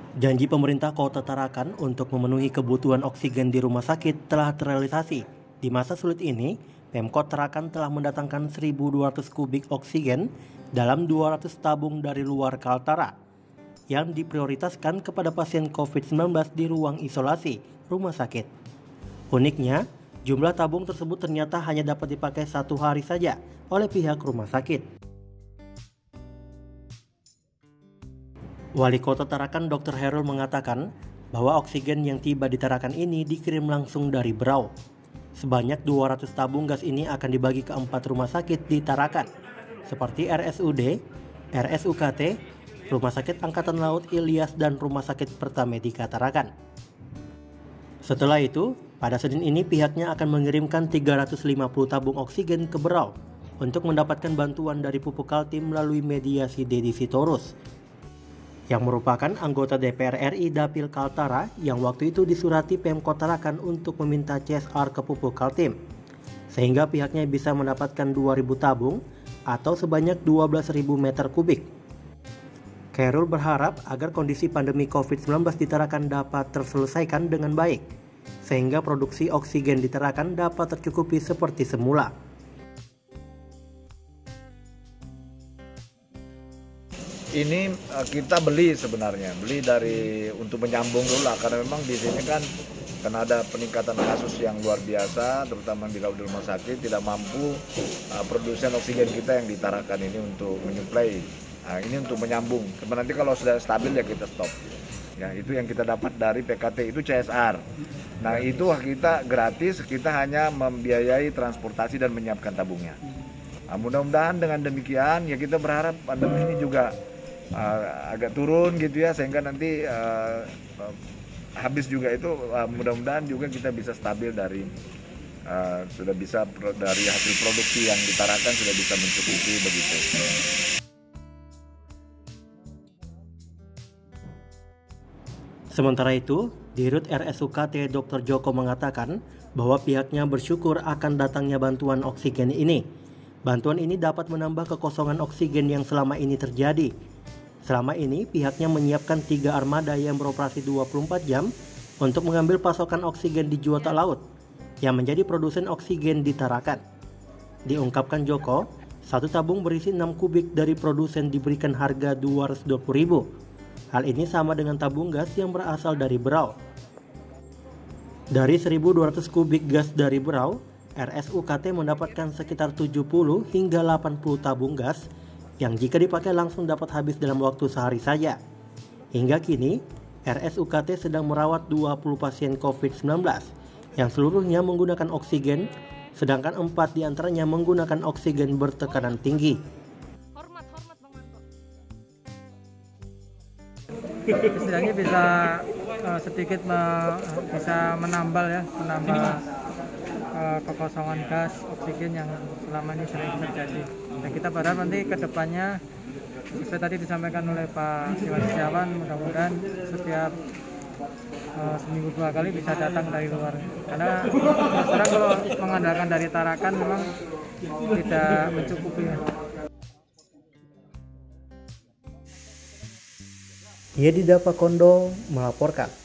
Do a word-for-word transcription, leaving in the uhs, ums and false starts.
Janji pemerintah Kota Tarakan untuk memenuhi kebutuhan oksigen di rumah sakit telah terrealisasi. Di masa sulit ini, Pemkot Tarakan telah mendatangkan seribu dua ratus kubik oksigen dalam dua ratus tabung dari luar Kaltara yang diprioritaskan kepada pasien covid sembilan belas di ruang isolasi rumah sakit. Uniknya, jumlah tabung tersebut ternyata hanya dapat dipakai satu hari saja oleh pihak rumah sakit. Wali Kota Tarakan dokter Herul mengatakan bahwa oksigen yang tiba di Tarakan ini dikirim langsung dari Berau. Sebanyak dua ratus tabung gas ini akan dibagi ke empat rumah sakit di Tarakan, seperti R S U D, R S U K T, Rumah Sakit Angkatan Laut Ilyas, dan Rumah Sakit Pertamedika Tarakan. Setelah itu, pada Senin ini pihaknya akan mengirimkan tiga ratus lima puluh tabung oksigen ke Berau untuk mendapatkan bantuan dari Pupuk Kaltim melalui mediasi Dedi Sitorus, yang merupakan anggota D P R R I Dapil Kaltara yang waktu itu disurati Pemkot Tarakan untuk meminta C S R ke Pupuk Kaltim, sehingga pihaknya bisa mendapatkan dua ribu tabung atau sebanyak dua belas ribu meter kubik. Khairul berharap agar kondisi pandemi covid sembilan belas di Tarakan dapat terselesaikan dengan baik, sehingga produksi oksigen di Tarakan dapat tercukupi seperti semula. Ini kita beli sebenarnya, beli dari untuk menyambung dulu lah, karena memang di sini kan karena ada peningkatan kasus yang luar biasa, terutama di rumah sakit tidak mampu uh, produsen oksigen kita yang ditarakan ini untuk menyuplai. Nah, ini untuk menyambung. Nanti kalau sudah stabil ya kita stop. Ya, itu yang kita dapat dari P K T, itu C S R. Nah, itu kita gratis, kita hanya membiayai transportasi dan menyiapkan tabungnya. Nah, mudah-mudahan dengan demikian ya kita berharap pandemi ini juga Uh, agak turun gitu ya, sehingga nanti uh, uh, habis juga itu uh, mudah-mudahan juga kita bisa stabil dari uh, sudah bisa pro, dari hasil produksi yang ditarakan sudah bisa mencukupi begitu. Sementara itu, Dirut R S U K T dokter Joko mengatakan bahwa pihaknya bersyukur akan datangnya bantuan oksigen ini. Bantuan ini dapat menambah kekosongan oksigen yang selama ini terjadi. Selama ini pihaknya menyiapkan tiga armada yang beroperasi dua puluh empat jam untuk mengambil pasokan oksigen di Juwata Laut yang menjadi produsen oksigen di Tarakan. Diungkapkan Joko, satu tabung berisi enam kubik dari produsen diberikan harga dua ratus dua puluh ribu. Hal ini sama dengan tabung gas yang berasal dari Berau. Dari seribu dua ratus kubik gas dari Berau, R S U K T mendapatkan sekitar tujuh puluh hingga delapan puluh tabung gas yang jika dipakai langsung dapat habis dalam waktu sehari saja. Hingga kini, R S U K T sedang merawat dua puluh pasien covid sembilan belas yang seluruhnya menggunakan oksigen, sedangkan empat diantaranya menggunakan oksigen bertekanan tinggi. Hormat, hormat Bang Manto. Istilahnya bisa uh, sedikit me, bisa menambal ya, menambal uh, kekosongan gas oksigen yang selama ini sering terjadi. Dan kita berharap nanti ke depannya, seperti tadi disampaikan oleh Pak Iwan Setiawan, mudah-mudahan setiap uh, seminggu dua kali bisa datang dari luar. Karena sekarang kalau mengandalkan dari Tarakan memang tidak mencukupi. Yedida Pakondo melaporkan.